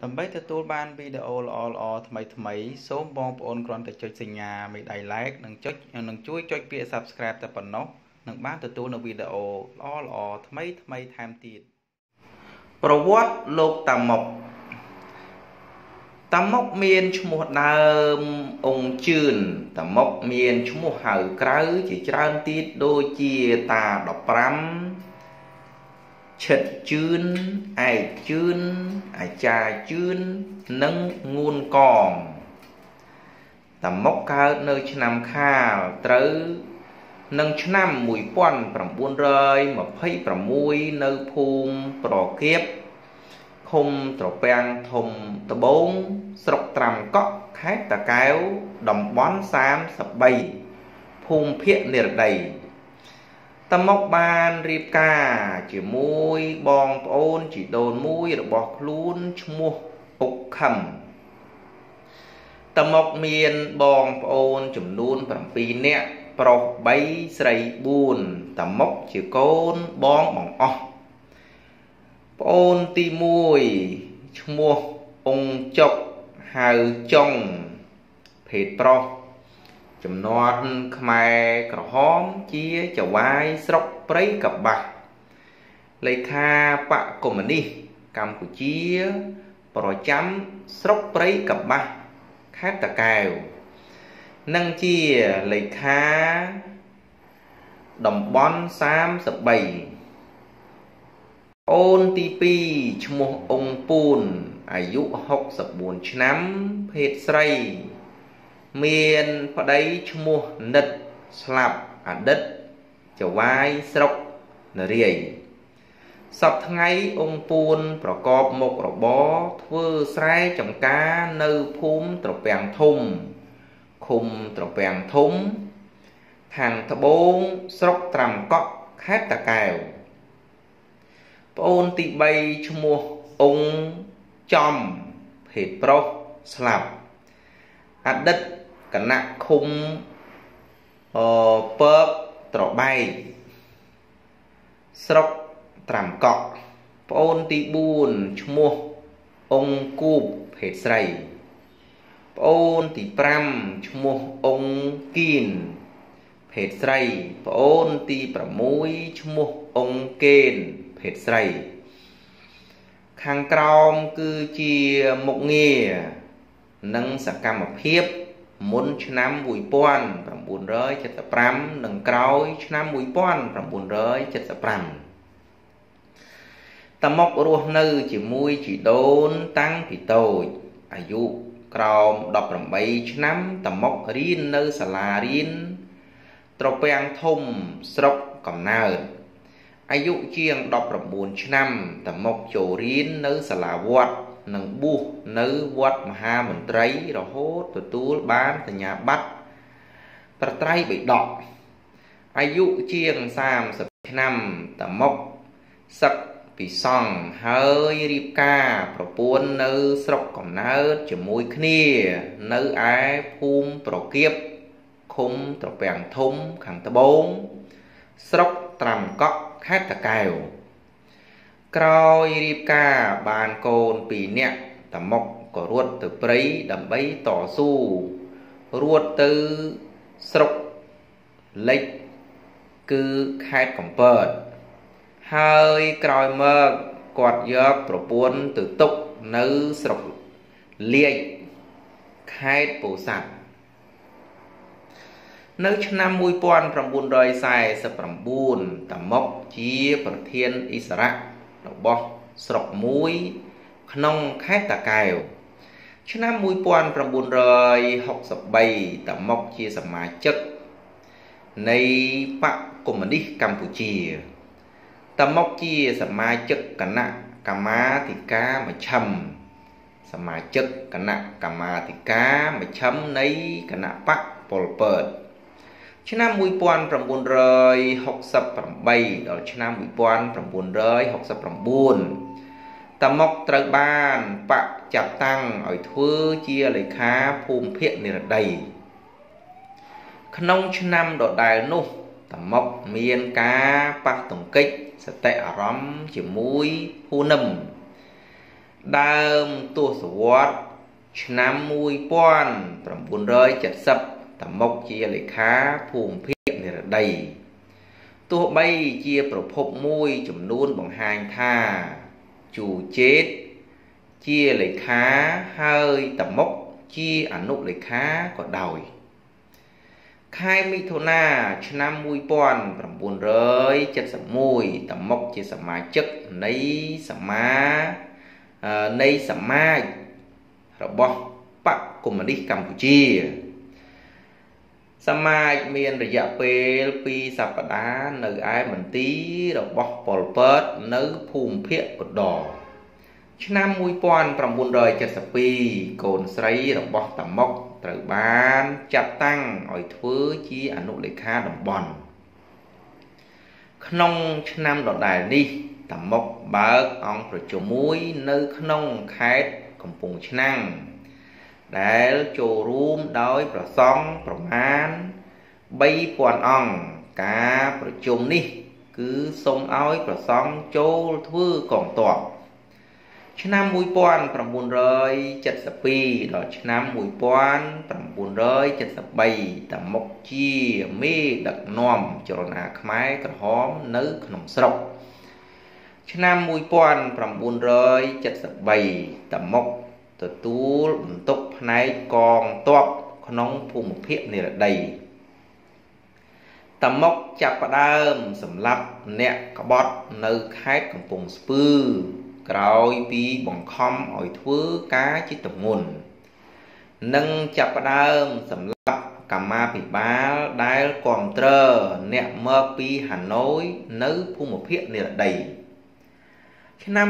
ដើម្បីទទួលបានវីដេអូល្អៗថ្មីៗសូមបងប្អូនគ្រាន់តែចុចសញ្ញាមេដៃ like និងជួយចុចពាក្យ subscribe តែប៉ុណ្ណោះនឹងបានទទួលនូវវីដេអូល្អៗថ្មីៗថែមទៀតប្រវត្តិលោកតាម៉ុកមានឈ្មោះដើមអង្គជឿនតាម៉ុកមានឈ្មោះហៅក្រៅជាច្រើនទៀតដូចជាតា15ឈិតជឿនឯកជឿនអាចារ្យជឿននិងងួនកងតាម៉ុកកើតនៅឆ្នាំខាលត្រូវនឹងឆ្នាំ1926នៅភូមិប្រគៀបឃុំត្រពាំងធំត្បូងស្រុកត្រាំកក់ខេត្តតាកែវតំបន់33ភូមិភាគនិរតីតាម៉ុកបានរៀបការជាមួយបងប្អូនជីដូនមួយរបស់ខ្លួនឈ្មោះអុកខឹមតាម៉ុកមានបងប្អូនចំនួន7នាក់ប្រុស3ស្រី4តាម៉ុកជាកូនបងបង្អស់ប្អូនទី1ឈ្មោះអង្គចុកហៅចុងភេទប្រុសចំណត់ខ្មែរក្រហមជាចវាយស្រុកព្រៃកបាស់លេខាបកកុម្មុយនីសកម្ពុជាប្រចាំស្រុកព្រៃកបាស់ខេត្តតាកែវនិងជាលេខាតំបន់33អូនទី2ឈ្មោះអង្គពូនអាយុ64ឆ្នាំភេទស្រីមានប្តីឈ្មោះនិតស្លាប់អតីតចវាយស្រុកនរាយសប្តាហ៍ថ្ងៃអង្គពូនប្រកបមុខរបរធ្វើស្រែចម្ការនៅភូមិត្រពាំងធំឃុំត្រពាំងធំខាងត្បូងស្រុកត្រាំកក់ខេត្តតាកែវប្អូនទី3ឈ្មោះអង្គចំភេទប្រុសស្លាប់អតីតគណៈឃុំពើកត្របែកស្រុកត្រាំកក់ប្អូនទី4ឈ្មោះអង្គគូបភេទស្រីប្អូនទី5ឈ្មោះអង្គគៀនភេទស្រីប្អូនទី6ឈ្មោះអង្គកេនភេទស្រីខាងក្រោមគឺជាមុខងារនិងសកម្មភាពមុនឆ្នាំ1975និងក្រោយឆ្នាំ1975តាម៉ុករស់នៅជាមួយជីដូនតាំងពីតូចអាយុក្រោម18ឆ្នាំតាម៉ុករៀននៅសាលារៀនត្រពាំងធំស្រុកកំណើតអាយុជាង19ឆ្នាំតាម៉ុកចូលរៀននៅសាលាវត្តនិងបួសនៅវត្តមហាមន្ត្រីរហូតទទួលបានសញ្ញាបត្រប្រត្រៃបិដកអាយុជាង30ឆ្នាំតាម៉ុកសឹកពីសង្ឃហើយរៀបការប្រពន្ធនៅស្រុកកំណើតជាមួយគ្នានៅឯភូមិប្រគៀបឃុំត្រពាំងធំខាងត្បូងស្រុកត្រាំកក់ខេត្តតាកែវក្រោយរៀបការបានកូន2នាក់តាម៉ុកក៏រត់ទៅព្រៃដើម្បីតស៊ូរត់ទៅស្រុកលិចគឺខេត្តកំពតហើយក្រោយមកគាត់យកប្រពន្ធទៅទុកនៅស្រុកលាជខេត្តពោធិ៍សាត់នៅឆ្នាំ1949តាម៉ុកជាប្រធានឥស្សរៈរបស់ស្រុកមួយក្នុងខេត្តតាកែវឆ្នាំ1963តាម៉ុកជាសមាជិកនៃបកកុម្មុយនីសកម្ពុជាតាម៉ុកជាសមាជិកគណៈកម្មាធិការមជ្ឈិមសមាជិកគណៈកម្មាធិការមជ្ឈិមនៃគណៈបកប៉ុលពតឆ្នាំ1968ដល់ឆ្នាំ1969តាម៉ុកត្រូវបានបកចាត់តាំងឲ្យធ្វើជាលេខាភូមិភាគនិរតីក្នុងឆ្នាំដដែលនោះតាម៉ុកមានការប៉ះទង្គិចសតិអារម្មណ៍ជាមួយហ៊ូនឹមដើមទសវត្សរ៍ឆ្នាំ1970តមុកជាលេខាភូមិភាគនិរតីទោះបីជាប្រភពមួយចំនួនបង្ហាញថាជូជេតជាលេខាហើយតមុកជាអនុលេខាក៏ដោយខែមិថុនាឆ្នាំ1971តមុកជាសមាជិកនៃសមាជរបស់បកកុម្មុយនីសកម្ពុជាសមាជមានរយៈពេល2សប្តាហ៍នៅឯមន្ទីររបស់ប៉ុលពតនៅភូមិភាគឧត្តរឆ្នាំ1972កូនស្រីរបស់តមុកត្រូវបានចាត់តាំងឲ្យធ្វើជាអនុលេខាតំបន់ក្នុងឆ្នាំដដែលនេះតមុកបើកអង្គប្រជុំមួយនៅក្នុងខេត្តកំពង់ឆ្នាំងដែលចូលរួមដោយព្រះសង្ឃប្រមាណ 3000 អង្គការប្រជុំនេះគឺសូមឲ្យព្រះសង្ឃចូលធ្វើកងទ័ពឆ្នាំ1972ដល់ឆ្នាំ1973តមុកជាមេដឹកនាំចលនាខ្មែរក្រហមនៅក្នុងស្រុកឆ្នាំ1973តមុកទទួលបន្ទុកផ្នែកកងទ័ពក្នុងភូមិភាគនិរតីតមុកចាប់ផ្ដើមសម្លាប់អ្នកក្បត់នៅខេត្តកំពង់ស្ពឺក្រោយពីបង្ខំឲ្យធ្វើការជាទម្ងន់និងចាប់ផ្ដើមសម្លាប់កម្មាភិបាលដែលគាំទ្រអ្នកមកពីហាណូយនៅភូមិភាគនិរតីឆ្នាំ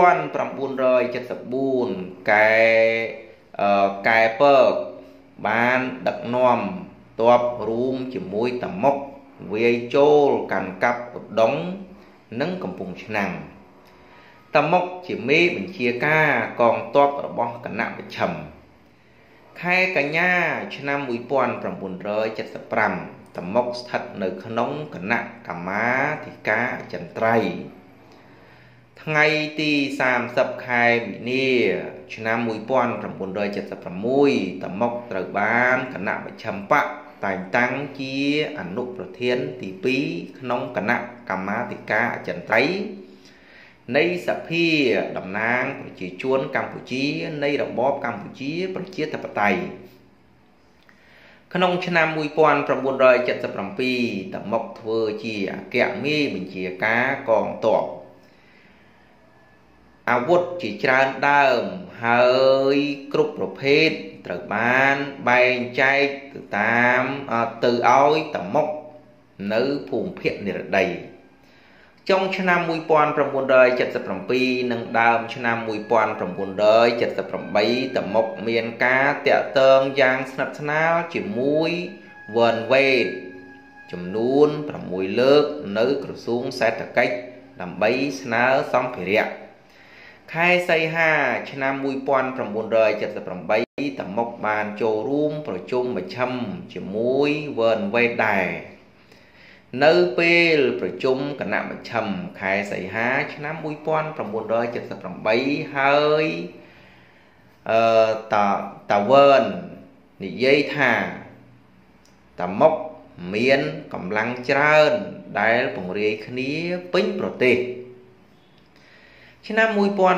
1974កែពើបានដឹកនាំទ័ពរួមជាមួយតមុកវាយចូលកាន់កាប់ឧដុង្គនិងកំពង់ឆ្នាំងតមុកជាមេបញ្ជាការកងទ័ពរបស់គណៈប្រឆិមខែកញ្ញាឆ្នាំ1975តមុកស្ថិតនៅក្នុងគណៈកម្មាធិការអចិន្ត្រៃយ៍ថ្ងៃទី30ខែមីនាឆ្នាំ1976តមុកត្រូវបានគណៈប្រឆិមបកតែងតាំងជាអនុប្រធានទី2ក្នុងគណៈកម្មាធិការអចិន្ត្រៃយ៍នៃសភាតំណាងប្រជាជនកម្ពុជានៃរបបកម្ពុជាប្រជាធិបតេយ្យក្នុងឆ្នាំ1977តមុកធ្វើជាអគ្គមេបញ្ជាការកងទ័ពអាវុធជាច្រើនដើមហើយគ្រប់ប្រភេទត្រូវបានបែងចែកទៅឲ្យតមុកនៅភូមិភាគនិរតីចុងឆ្នាំ1977និងដើមឆ្នាំ1978តមុកមានការតាក់ទងយ៉ាងស្និទ្ធស្នាលជាមួយវ៉ឺនវេតចំនួន6លើកនៅក្រសួងសេដ្ឋកិច្ចដើម្បីស្នើសម្ភារៈខែសីហាឆ្នាំ1978តមុកបានចូលរួមប្រជុំមជ្ឈិមជាមួយវ៉ឺនវេតដែរនៅពេលប្រជុំគណៈមជ្ឈិមខែសីហាឆ្នាំ1978ហើយតាវ៉ឺននិយាយថាតមុកមានកម្លាំងច្រើនដែលពង្រាយគ្នាពេញប្រទេសឆ្នាំ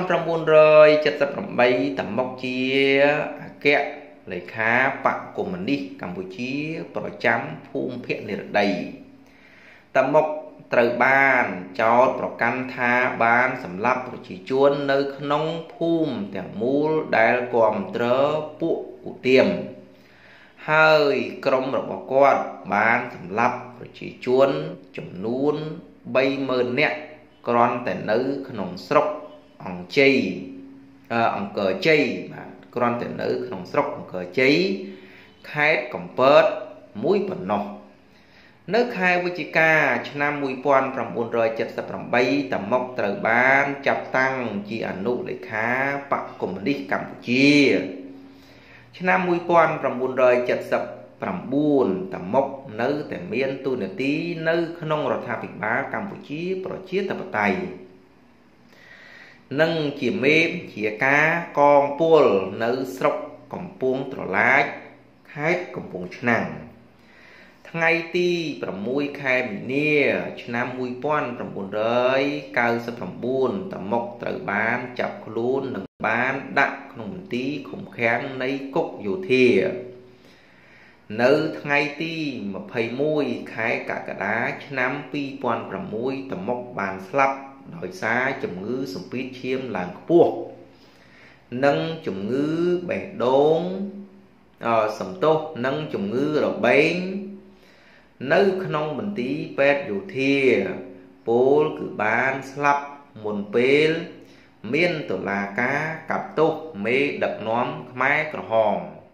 1978តមុកជាអគ្គលេខាបកកុម្មុយនីសកម្ពុជាប្រចាំភូមិភាគនិរតីតមុកត្រូវបានចោទប្រកាន់ថាបានសម្លាប់ប្រជាជននៅក្នុងភូមិទាំងមូលដែលគាំទ្រពួកឧទាមហើយក្រុមរបស់គាត់បានសម្លាប់ប្រជាជនចំនួន 30,000 នាក់គ្រាន់តែនៅក្នុងស្រុកអង្គរជ័យបាទគ្រាន់តែនៅក្នុងស្រុកអង្គរជ័យខេត្តកំពតមួយប៉ុណ្ណោះនៅខែវិច្ឆិកាឆ្នាំ1978តមុកត្រូវបានចាប់តាំងជាអនុលេខាបកកុម្មុយនីសកម្ពុជាឆ្នាំ1979តមុកនៅតែមានតួនាទីនៅក្នុងរដ្ឋាភិបាលកម្ពុជាប្រជាធិបតេយ្យ nâng chỉ mê chỉ cá con buồn nấu sọc cầm buông trò lái khét cầm buông nặng ngày tiประมุย khẽ មីនាឆ្នាំ1999តមុកត្រូវបានចាប់ខ្លួននិងបានដាក់ក្នុងមន្ទីរឃុំឃាំងនៃគុកយោធានៅថ្ងៃទី21 ខែកក្កដាឆ្នាំ2006តមុកបានស្លាប់ដោយសារជំងឺសម្ពាធឈាមឡើងខ្ពស់និងជំងឺបេះដូងសំទោសនិងជំងឺរបេងនៅក្នុងមន្ទីរពេទ្យយោធាពលគឺបានស្លាប់មុនពេលមានតុលាការកាត់ទោសមេដឹកនាំខ្មែរក្រហម